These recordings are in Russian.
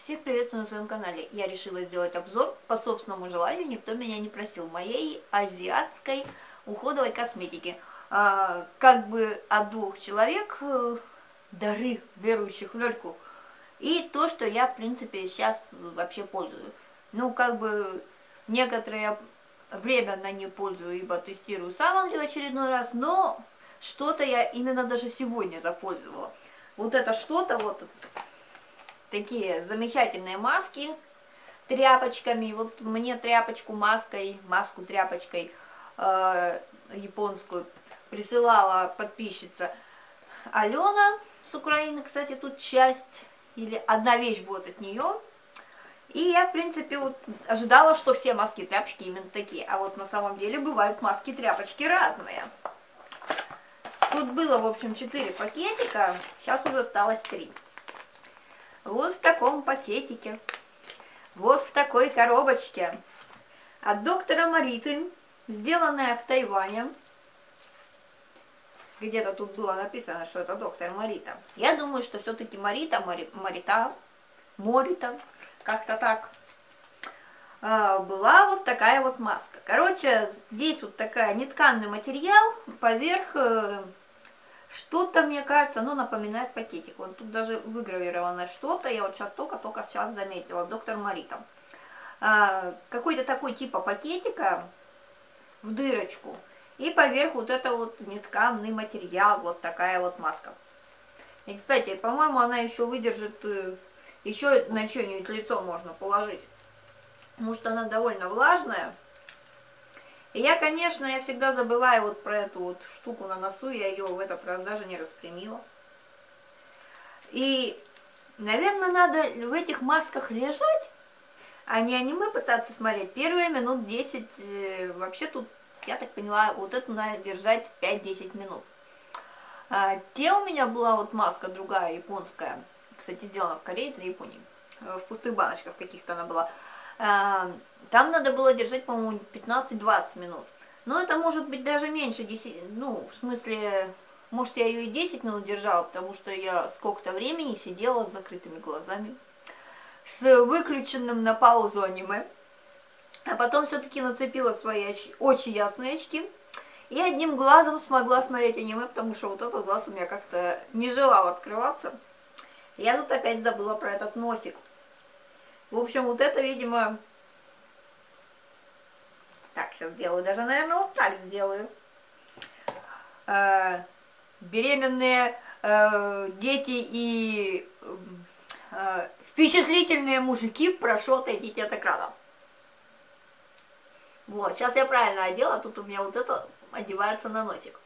Всех приветствую на своем канале. Я решила сделать обзор по собственному желанию, никто меня не просил, моей азиатской уходовой косметики. Как бы от двух человек, дары верующих в Лёльку. И то, что я, в принципе, сейчас вообще пользую. Ну, как бы некоторое время на ней пользую, ибо тестирую сам в очередной раз, но что-то я именно даже сегодня запользовала. Вот это что-то, вот такие замечательные маски тряпочками. Вот мне тряпочку маской, маску тряпочкой японскую присылала подписчица Алена с Украины. Кстати, тут часть или одна вещь будет от нее. И я, в принципе, вот ожидала, что все маски тряпочки именно такие. А вот на самом деле бывают маски тряпочки разные. Тут было, в общем, 4 пакетика, сейчас уже осталось 3. Вот в таком пакетике, вот в такой коробочке от доктора Мариты, сделанная в Тайване. Где-то тут было написано, что это доктор Марита. Я думаю, что все-таки Марита, Морита, как-то так. Была вот такая вот маска. Короче, здесь вот такая нетканный материал, поверх что-то, мне кажется, оно напоминает пакетик. Вот тут даже выгравировано что-то, я вот сейчас только сейчас заметила, доктор Марита. Какой-то такой типа пакетика в дырочку. И поверх вот это вот нетканный материал, вот такая вот маска. И, кстати, по-моему, она еще выдержит, еще на что-нибудь лицо можно положить. Потому что она довольно влажная. И я, конечно, я всегда забываю вот про эту вот штуку на носу, я ее в этот раз даже не распрямила. И, наверное, надо в этих масках лежать, а не аниме пытаться смотреть. Первые минут 10, вообще тут, я так поняла, вот это надо держать 5-10 минут. Те у меня была вот маска другая, японская, кстати, сделана в Корее для Японии, в пустых баночках каких-то она была. Там надо было держать, по-моему, 15-20 минут. Но это может быть даже меньше 10, ну, в смысле, может, я ее и 10 минут держала, потому что я сколько-то времени сидела с закрытыми глазами, с выключенным на паузу аниме. А потом все-таки нацепила свои очень ясные очки. И одним глазом смогла смотреть аниме, потому что вот этот глаз у меня как-то не желал открываться. Я тут опять забыла про этот носик. В общем, вот это, видимо... Так, сейчас сделаю, даже, наверное, вот так сделаю. Беременные дети и впечатлительные мужики, прошу отойдите от экрана. Вот, сейчас я правильно одела, тут у меня вот это одевается на носик.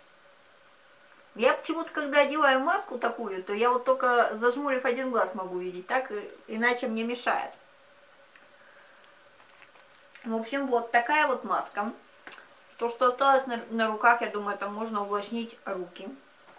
Я почему-то, когда одеваю маску такую, то я вот только зажмурив один глаз могу видеть, так, иначе мне мешает. В общем, вот такая вот маска. То, что осталось на руках, я думаю, это можно увлажнить руки.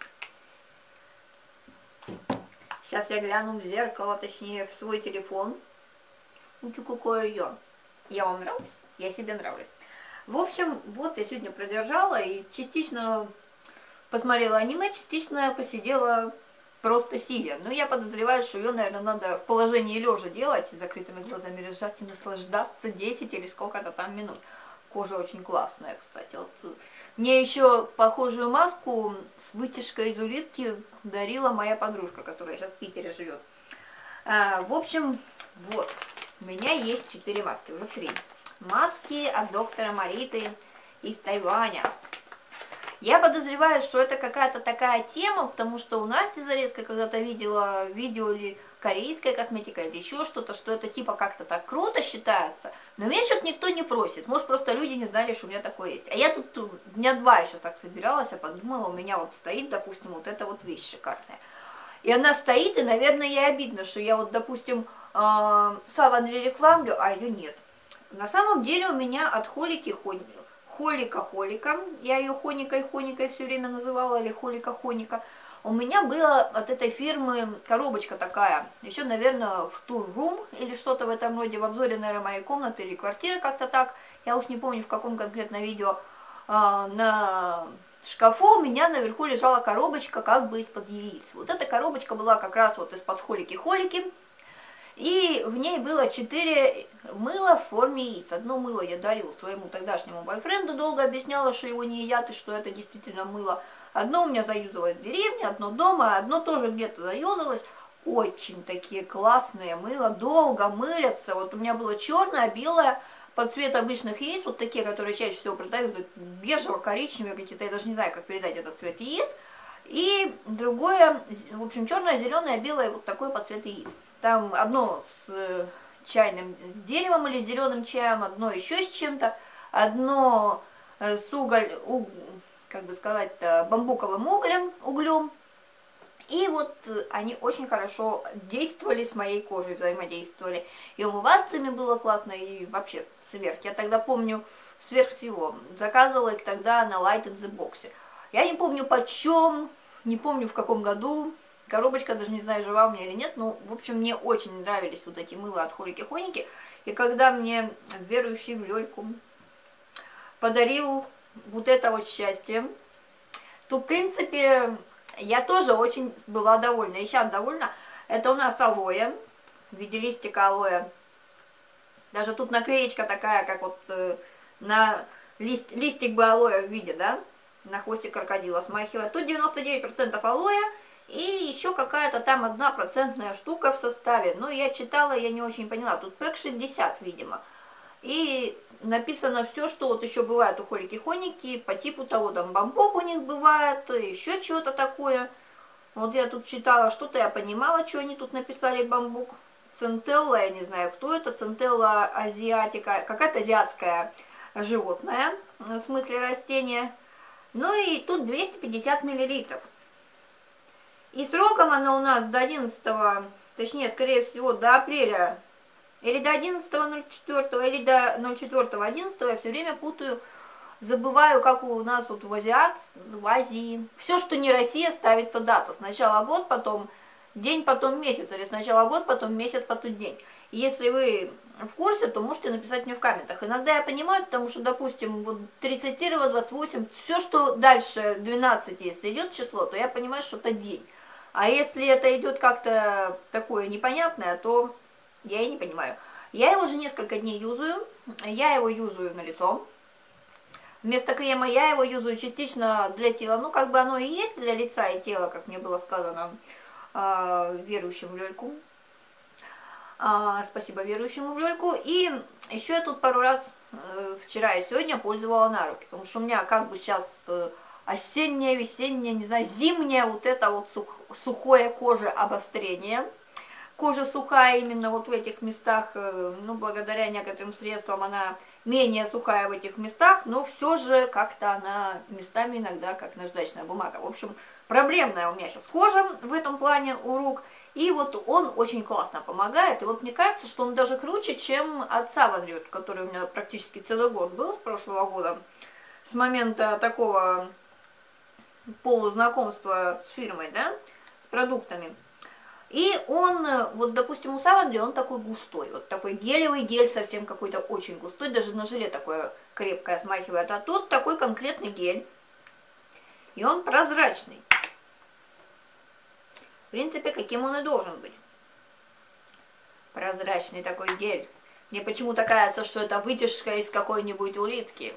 Сейчас я гляну в зеркало, точнее, в свой телефон. Ну, какое я. Я вам нравлюсь? Я себе нравлюсь. В общем, вот я сегодня продержала и частично посмотрела аниме, частично посидела просто сидя. Но я подозреваю, что ее, наверное, надо в положении лежа делать, с закрытыми глазами лежать и наслаждаться 10 или сколько-то там минут. Кожа очень классная, кстати. Вот. Мне еще похожую маску с вытяжкой из улитки дарила моя подружка, которая сейчас в Питере живет. В общем, вот. У меня есть 4 маски, уже 3. Маски от доктора Мариты из Тайваня. Я подозреваю, что это какая-то такая тема, потому что у Насти Зарецкой когда-то видела видео или корейская косметика, или еще что-то, что это типа как-то так круто считается. Но меня что-то никто не просит. Может, просто люди не знали, что у меня такое есть. А я тут дня 2 еще так собиралась, а подумала, у меня вот стоит, допустим, вот эта вот вещь шикарная. И она стоит, и, наверное, ей обидно, что я вот, допустим, Саван рекламлю, а ее нет. На самом деле у меня от Холика, я ее Хоникой все время называла, или Холика. У меня была от этой фирмы коробочка такая, еще, наверное, в Туррум или что-то в этом роде, в обзоре, наверное, моей комнаты или квартиры, как-то так, я уж не помню, в каком конкретно видео, на шкафу у меня наверху лежала коробочка как бы из-под яиц. Вот эта коробочка была как раз вот из-под Холики. И И в ней было 4 мыла в форме яиц. Одно мыло я дарила своему тогдашнему бойфренду, долго объясняла, что его не едят и что это действительно мыло. Одно у меня заюзалось в деревне, одно дома, одно тоже где-то заюзалось. Очень такие классные мыла, долго мылятся. Вот у меня было черное, белое, под цвет обычных яиц, вот такие, которые чаще всего продают, бежево-коричневые какие-то, я даже не знаю, как передать этот цвет яиц. И другое, в общем, черное, зеленое, белое, вот такой под цвет яиц. Там одно с чайным деревом или зеленым чаем, одно еще с чем-то, одно с как бы сказать, бамбуковым углем. И вот они очень хорошо действовали с моей кожей, взаимодействовали. И умываться ими было классно, и вообще сверх. Я тогда помню, сверх всего, заказывала их тогда на Light in the Box. Я не помню почем, не помню в каком году. Коробочка, даже не знаю, жива у меня или нет. Ну, в общем, мне очень нравились вот эти мыла от Холики-Хоники. И когда мне верующий в Лёльку подарил вот это вот счастье, то, в принципе, я тоже очень была довольна. И сейчас довольна. Это у нас алоэ, в виде листика алоэ. Даже тут наклеечка такая, как вот на листик бы алоэ в виде, да? На хвостик крокодила смахивает. Тут 99% алоэ. И еще какая-то там 1% штука в составе. Но я читала, я не очень поняла. Тут пэк 60, видимо. И написано все, что вот еще бывает у Холики-Хоники, по типу того, там бамбук у них бывает, еще что-то такое. Вот я тут читала, что-то я понимала, что они тут написали бамбук. Центелла, я не знаю, кто это, центелла азиатика, какая-то азиатское животное, в смысле растения. Ну и тут 250 миллилитров. И сроком она у нас до 11, точнее, скорее всего, до апреля, или до 11.04, или до 04.11, я все время путаю, забываю, как у нас вот в Азии. Все, что не Россия, ставится дата. Сначала год, потом день, потом месяц, или сначала год, потом месяц, потом день. И если вы в курсе, то можете написать мне в комментах. Иногда я понимаю, потому что, допустим, вот 31, 28, все, что дальше 12, если идет число, то я понимаю, что это день. А если это идет как-то такое непонятное, то я и не понимаю. Я его уже несколько дней юзаю. Я его юзаю на лицо. Вместо крема я его юзаю частично для тела. Ну, как бы оно и есть для лица и тела, как мне было сказано верующим в Лёльку. Спасибо верующему в Лёльку. И еще я тут пару раз вчера и сегодня пользовала на руки. Потому что у меня как бы сейчас осеннее, весеннее, не знаю, зимнее вот это вот сухое кожеобострение. Кожа сухая именно вот в этих местах, ну, благодаря некоторым средствам она менее сухая в этих местах, но все же как-то она местами иногда как наждачная бумага. В общем, проблемная у меня сейчас кожа в этом плане у рук, и вот он очень классно помогает, и вот мне кажется, что он даже круче, чем от Savonry, который у меня практически целый год был с прошлого года, с момента такого полузнакомства с фирмой, да, с продуктами. И он, вот допустим, у Savonry он такой густой, вот такой гелевый гель совсем какой-то очень густой, даже на желе такое крепкое смахивает, а тут такой конкретный гель, и он прозрачный. В принципе, каким он и должен быть. Прозрачный такой гель. Мне почему-то кажется, что это вытяжка из какой-нибудь улитки.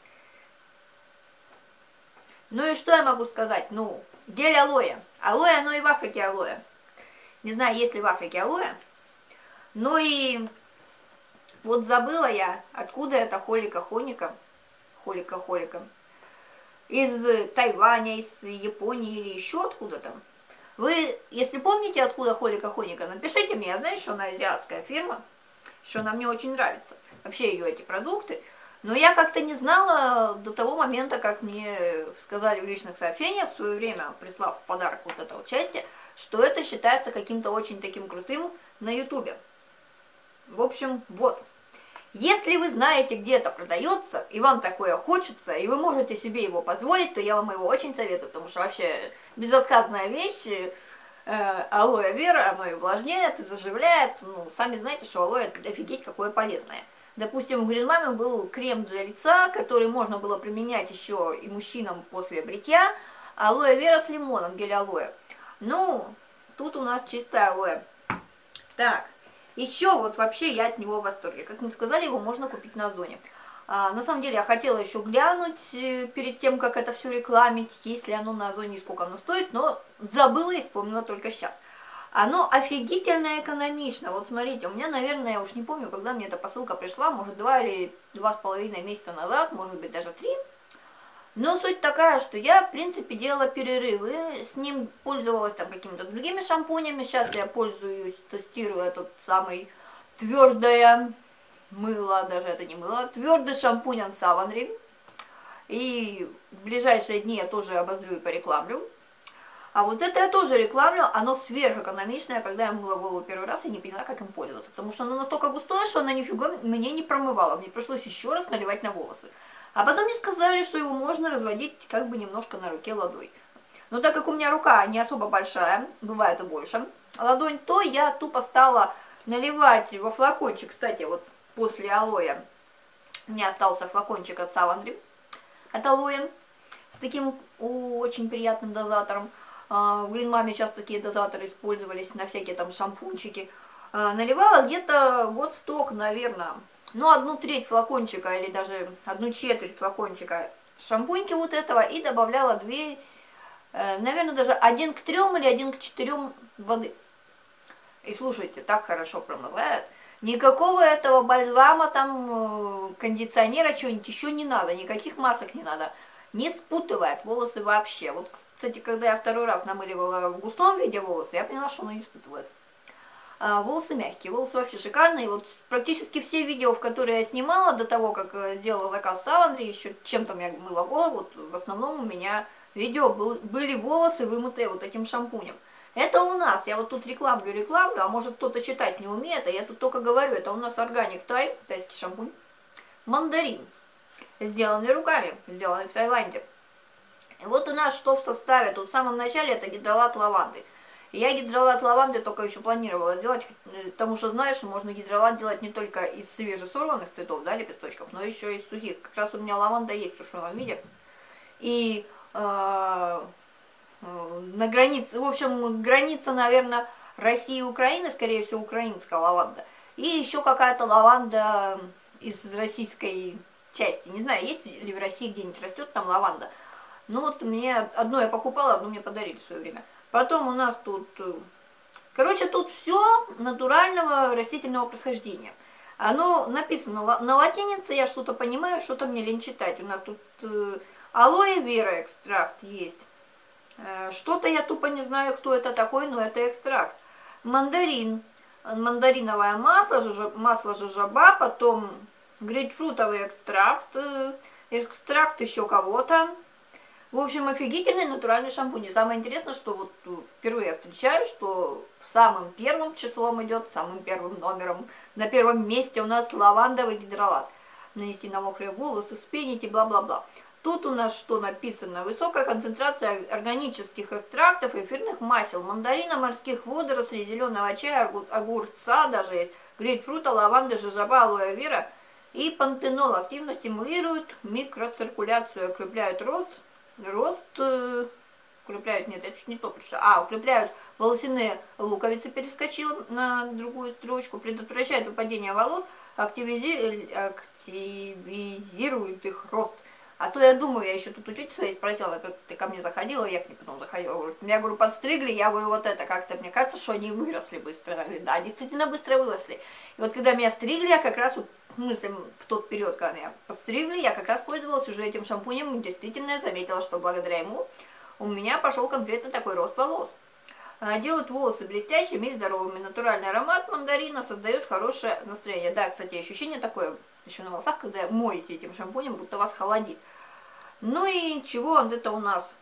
Ну и что я могу сказать? Ну, гель алоэ. Алоэ, оно и в Африке алоэ. Не знаю, есть ли в Африке алоэ. Ну и вот забыла я, откуда это Холика-Хоника. Холика-Холика. Из Тайваня, из Японии или еще откуда-то. Вы, если помните, откуда Холика-Хоника, напишите мне. Я знаю, что она азиатская фирма, что она мне очень нравится. Вообще ее эти продукты. Но я как-то не знала до того момента, как мне сказали в личных сообщениях, в свое время прислав в подарок вот это вот счастье, что это считается каким-то очень таким крутым на ютубе. В общем, вот. Если вы знаете, где это продается, и вам такое хочется, и вы можете себе его позволить, то я вам его очень советую, потому что вообще безотказная вещь, алоэ вера, оно и увлажняет, и заживляет. Ну, сами знаете, что алоэ офигеть какое полезное. Допустим, у Гринмамы был крем для лица, который можно было применять еще и мужчинам после бритья. Алоэ вера с лимоном, гель алоэ. Ну, тут у нас чистое алоэ. Так, Еще вот вообще я от него в восторге. Как мне сказали, его можно купить на Озоне. На самом деле я хотела еще глянуть перед тем, как это все рекламить, есть ли оно на Озоне и сколько оно стоит, но забыла и вспомнила только сейчас. Оно офигительно экономично. Вот смотрите, у меня, наверное, я уж не помню, когда мне эта посылка пришла, может 2 или 2,5 месяца назад, может быть даже 3. Но суть такая, что я, в принципе, делала перерывы, с ним пользовалась там какими-то другими шампунями. Сейчас я пользуюсь, тестирую этот самый твердое мыло, даже это не мыло, твердый шампунь от Savonry. И в ближайшие дни я тоже обозрю и порекламлю. А вот это я тоже рекламлю, оно сверхэкономичное. Когда я мыла голову первый раз, я не поняла, как им пользоваться. Потому что оно настолько густое, что оно нифига мне не промывало. Мне пришлось еще раз наливать на волосы. А потом мне сказали, что его можно разводить как бы немножко на руке ладонь. Но так как у меня рука не особо большая, бывает и больше, ладонь, то я тупо стала наливать во флакончик. Кстати, вот после алоэ у меня остался флакончик от Savonry, от алоэ, с таким очень приятным дозатором. В Green Mama сейчас такие дозаторы использовались на всякие там шампунчики. Наливала где-то вот столько, наверное, ну, 1/3 флакончика или даже 1/4 флакончика шампуньки вот этого и добавляла 2, наверное, даже 1 к 3 или 1 к 4 воды. И слушайте, так хорошо промывает. Никакого этого бальзама, там, кондиционера, чего-нибудь еще не надо, никаких масок не надо. Не спутывает волосы вообще. Вот, кстати, когда я второй раз намыливала в густом виде волосы, я поняла, что оно не спутывает. Волосы мягкие, волосы вообще шикарные. Вот практически все видео, в которые я снимала до того, как делала заказ Savonry, еще чем-то я мыла голову, вот в основном у меня видео были волосы, вымытые вот этим шампунем. Это у нас, я вот тут рекламлю, а может кто-то читать не умеет, а я тут только говорю, это у нас Organic Thai, тайский шампунь, мандарин, сделанный руками, сделанный в Таиланде. И вот у нас что в составе, тут в самом начале это гидролат лаванды. Я гидролат лаванды только еще планировала сделать, потому что знаешь, что можно гидролат делать не только из свежесорванных цветов, да, лепесточков, но еще и из сухих. Как раз у меня лаванда есть в сушеном виде. И на границе, в общем, граница, наверное, России и Украины, скорее всего, украинская лаванда. И еще какая-то лаванда из российской части. Не знаю, есть ли в России где-нибудь растет там лаванда. Ну вот мне одно я покупала, одно мне подарили в свое время. Потом у нас тут, короче, тут все натурального растительного происхождения. Оно написано на латинице, я что-то понимаю, что-то мне лень читать. У нас тут алоэ вера экстракт есть. Что-то я тупо не знаю, кто это такой, но это экстракт. Мандарин, мандариновое масло жожоба, потом грейпфрутовый экстракт, экстракт еще кого-то. В общем, офигительный натуральный шампунь. И самое интересное, что вот впервые я встречаю, что самым первым числом идет, самым первым номером, на первом месте у нас лавандовый гидролат. Нанести на мокрые волосы, спенить и бла-бла-бла. Тут у нас что написано? Высокая концентрация органических экстрактов, эфирных масел, мандарина, морских водорослей, зеленого чая, огурца даже есть, грейпфрута, лаванды, жожоба, алоэ вера и пантенол активно стимулируют микроциркуляцию, укрепляют укрепляют, нет, я чуть не то прочитала, укрепляют волосяные луковицы, перескочила на другую строчку, предотвращают выпадение волос, активизируют их рост. А то я думаю, я еще тут учитель своей спросила, как ты ко мне заходила, я к ней потом заходила, я говорю, подстригли, я говорю, вот это как-то, мне кажется, что они выросли быстро. Говорю, да, действительно быстро выросли. И вот когда меня стригли, я как раз, вот, в смысле, в тот период, когда меня подстригли, я как раз пользовалась уже этим шампунем, и действительно заметила, что благодаря ему у меня пошел конкретно такой рост волос. Делают волосы блестящими и здоровыми. Натуральный аромат мандарина создает хорошее настроение. Да, кстати, ощущение такое еще на волосах, когда моете этим шампунем, будто вас холодит. Ну и чего он это у нас?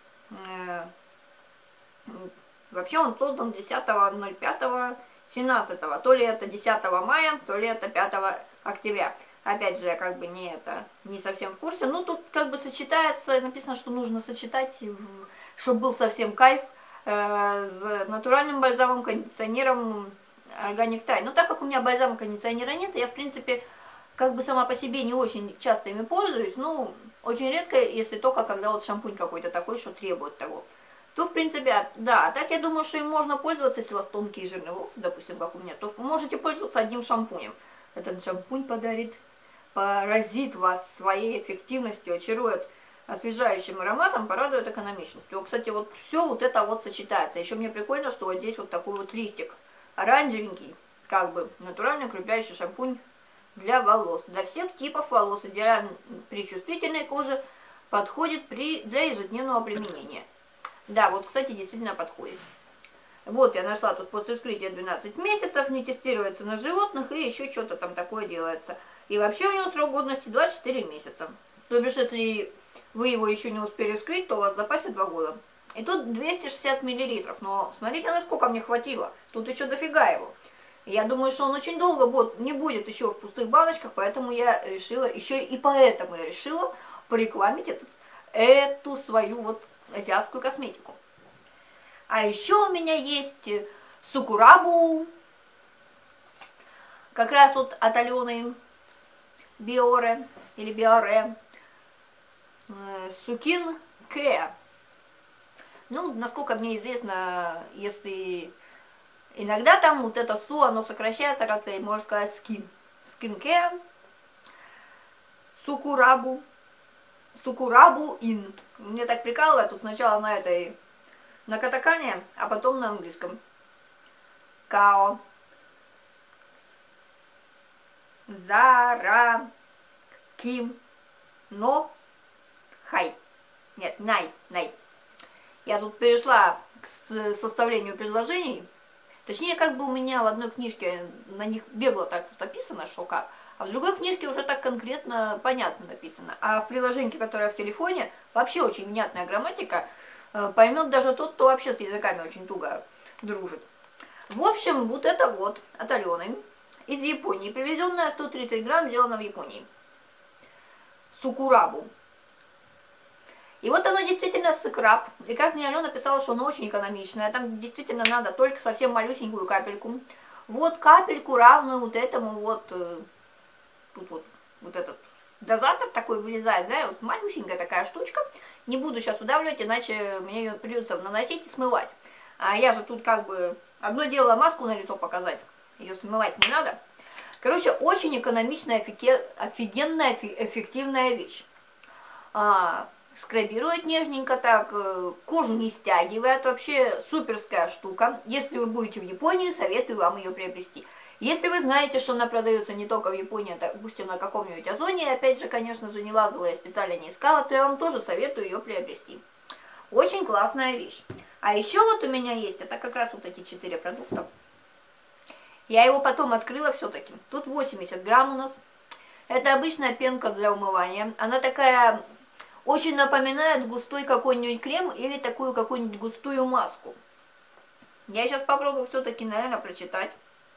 Вообще он создан 10.05.17. То ли это 10 мая, то ли это 5 октября. Опять же, я как бы не совсем в курсе. Ну, тут как бы сочетается, написано, что нужно сочетать, чтобы был совсем кайф, с натуральным бальзамом, кондиционером Organic Thai. Но так как у меня бальзама кондиционера нет, я, в принципе, как бы сама по себе не очень часто ими пользуюсь. Ну, очень редко, если только когда вот шампунь какой-то такой, что требует того. то, в принципе, да, так я думаю, что им можно пользоваться, если у вас тонкие и жирные волосы, допустим, как у меня, то можете пользоваться одним шампунем. Этот шампунь поразит вас своей эффективностью, очарует освежающим ароматом, порадует экономичностью. Кстати, вот все вот это вот сочетается. Еще мне прикольно, что вот здесь вот такой вот листик оранжевенький, как бы натуральный укрепляющий шампунь для волос, для всех типов волос, идеально при чувствительной коже, подходит для ежедневного применения. Да, вот, кстати, действительно подходит. Вот я нашла тут после вскрытия 12 месяцев, не тестируется на животных и еще что-то там такое делается. И вообще у него срок годности 24 месяца. То бишь, если вы его еще не успели вскрыть, то у вас в запасе 2 года. И тут 260 миллилитров, но смотрите, насколько мне хватило. Тут еще дофига его. Я думаю, что он очень долго не будет еще в пустых баночках, поэтому я решила, поэтому я решила порекламить эту свою вот азиатскую косметику. А еще у меня есть Сукурабу, как раз вот от Алены Биоре, или Биоре, Сукин Кэ. Ну, насколько мне известно, если иногда там вот это Су, оно сокращается как-то, и можно сказать скин. Скин Кэ, Сукурабу, Сукурабу Ин. Мне так прикалывает, тут сначала на катакане, а потом на английском. Као. Зара. Ким. Но. Хай. Нет, най. Я тут перешла к составлению предложений. Точнее, как бы у меня в одной книжке на них бегло так вот описано, что как. А в другой книжке уже так конкретно, понятно написано. А в приложении, которое в телефоне, вообще очень внятная грамматика. Поймет даже тот, кто вообще с языками очень туго дружит. В общем, вот это вот от Алены из Японии. Привезенная 130 грамм, сделана в Японии. Сукурабу. И вот оно действительно скраб. И как мне Алена писала, что оно очень экономичное. Там действительно надо только совсем малюсенькую капельку. Вот капельку, равную вот этому вот, тут вот этот дозатор такой вылезает, да, вот малюсенькая такая штучка. Не буду сейчас выдавливать, иначе мне ее придется наносить и смывать. А я же тут как бы, одно дело маску на лицо показать, ее смывать не надо. Короче, очень экономичная, офигенная, эффективная вещь. Скрабирует нежненько так, кожу не стягивает, вообще суперская штука. Если вы будете в Японии, советую вам ее приобрести. Если вы знаете, что она продается не только в Японии, а, допустим, на каком-нибудь Озоне, опять же, конечно же, не лазала, я специально не искала, то я вам тоже советую ее приобрести. Очень классная вещь. А еще вот у меня есть, это как раз вот эти 4 продукта. Я его потом открыла все-таки. Тут 80 грамм у нас. Это обычная пенка для умывания. Она такая, очень напоминает густой какой-нибудь крем или такую какую-нибудь густую маску. Я сейчас попробую все-таки, наверное, прочитать.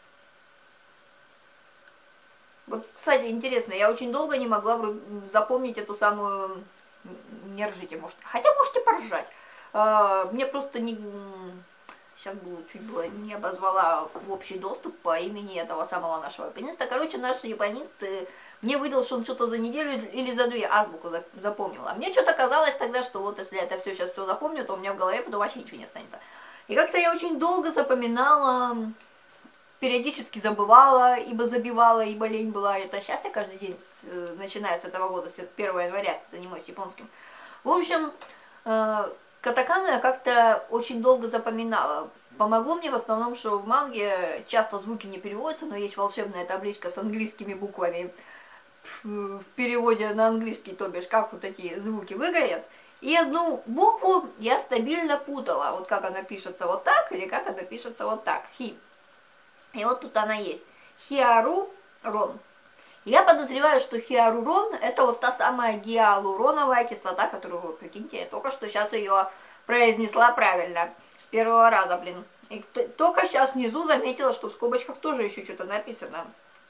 Вот, кстати, интересно, я очень долго не могла запомнить эту самую... Не ржите, может. Хотя можете поржать. Мне просто не... Сейчас чуть было не обозвала в общий доступ по имени этого самого нашего япониста. Короче, наш японист мне выдал, что он что-то за неделю или за 2 азбуку запомнил. А мне что-то казалось тогда, что вот если я это все сейчас запомню, то у меня в голове потом вообще ничего не останется. И как-то я очень долго запоминала, периодически забывала, ибо забивала, ибо лень была. Это сейчас я каждый день, начиная с этого года, с 1 января, занимаюсь японским. В общем, катакану я как-то очень долго запоминала. Помогло мне в основном, что в манге часто звуки не переводятся, но есть волшебная табличка с английскими буквами в переводе на английский, то бишь, как вот эти звуки выглядят. И одну букву я стабильно путала, вот как она пишется вот так, или как она пишется вот так, хи. И вот тут она есть. Хиарурон. Я подозреваю, что хиарурон это вот та самая гиалуроновая кислота, которую, прикиньте, я только что сейчас ее произнесла правильно. С первого раза, блин. И только сейчас внизу заметила, что в скобочках тоже еще что-то написано.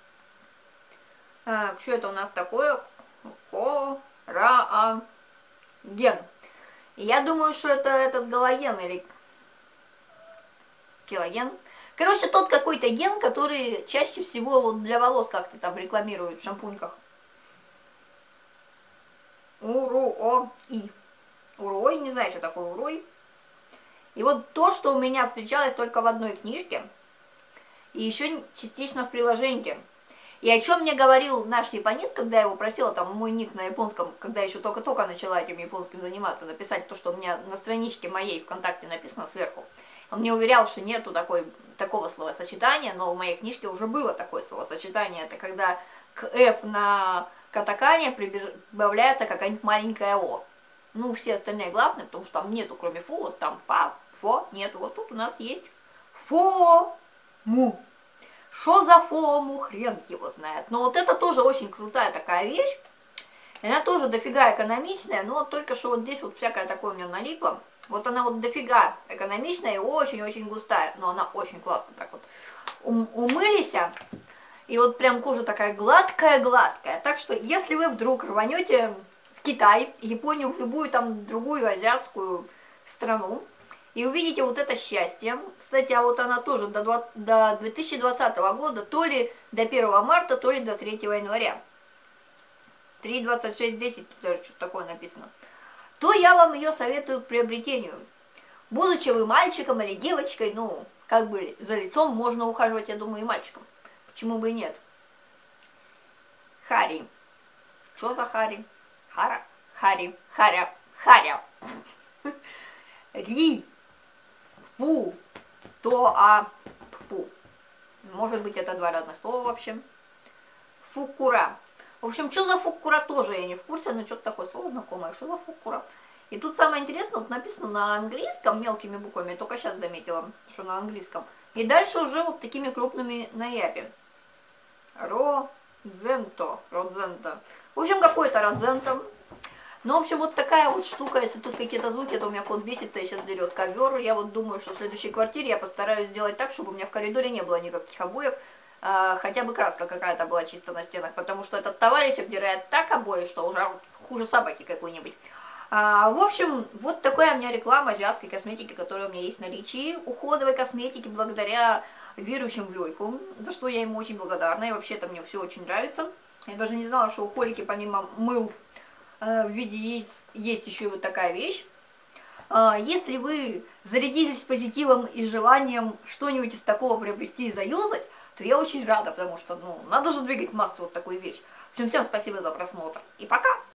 Так, что это у нас такое? Ген. И я думаю, что это этот галоген или килоген. Короче, тот какой-то ген, который чаще всего вот для волос как-то там рекламируют в шампуньках. Уруои. Уруой, не знаю, что такое уруой. И вот то, что у меня встречалось только в одной книжке, и еще частично в приложении. И о чем мне говорил наш японист, когда я его просила, там, мой ник на японском, когда я еще только-только начала этим японским заниматься, написать то, что у меня на страничке моей ВКонтакте написано сверху. Он мне уверял, что нету такого словосочетания, но в моей книжке уже было такое словосочетание. Это когда к F на катакане прибавляется какая-нибудь маленькая О. Ну, все остальные гласные, потому что там нету, кроме фу, вот там фа, фо, нету. Вот тут у нас есть фо, му. Что за фому, хрен его знает. Но вот это тоже очень крутая такая вещь. Она тоже дофига экономичная, но только что вот здесь вот всякое такое у меня налипло. Вот она вот дофига экономичная и очень-очень густая. Но она очень классно так вот умылись. И вот прям кожа такая гладкая-гладкая. Так что если вы вдруг рванете в Китай, Японию, в любую там другую азиатскую страну, и увидите вот это счастье. Кстати, а вот она тоже до 2020 года, то ли до 1 марта, то ли до 3 января. 3.26.10, тут даже что-то такое написано. То я вам ее советую к приобретению. Будучи вы мальчиком или девочкой, ну, как бы за лицом можно ухаживать, я думаю, и мальчиком. Почему бы и нет? Хари. Что за Хари? Хара? Хари. Харя. Харя. Ри. Фу, то, фу. Может быть, это два разных слова вообще. Фукура. В общем, что за фукура тоже я не в курсе, но что-то такое слово знакомое. Что за фукура? И тут самое интересное, вот написано на английском мелкими буквами, я только сейчас заметила, что на английском. И дальше уже вот такими крупными на япе. Родзенто. В общем, какой-то родзенто. Ну, в общем, вот такая вот штука, если тут какие-то звуки, то у меня кот бесится и сейчас дерет ковер. Я вот думаю, что в следующей квартире я постараюсь сделать так, чтобы у меня в коридоре не было никаких обоев, хотя бы краска какая-то была чисто на стенах, потому что этот товарищ обдирает так обои, что уже хуже собаки какой-нибудь. В общем, вот такая у меня реклама азиатской косметики, которая у меня есть в наличии, уходовой косметики, благодаря верующим в Лёйку, за что я ему очень благодарна, и вообще-то мне все очень нравится. Я даже не знала, что у Холики помимо мыл в виде яиц есть еще и вот такая вещь. Если вы зарядились позитивом и желанием что-нибудь из такого приобрести и заюзать, то я очень рада, потому что, ну, надо же двигать массу вот такую вещь. В общем, всем спасибо за просмотр и пока!